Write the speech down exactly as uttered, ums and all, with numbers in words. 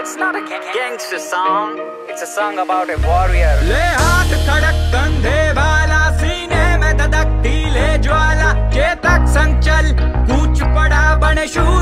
it's not a gangster song. It's a song about a warrior. ले हाथ खड़क कंधे वाला, सीने में धधकती ले ज्वाला, चेतक संग चल, कूच पड़ा बने शूर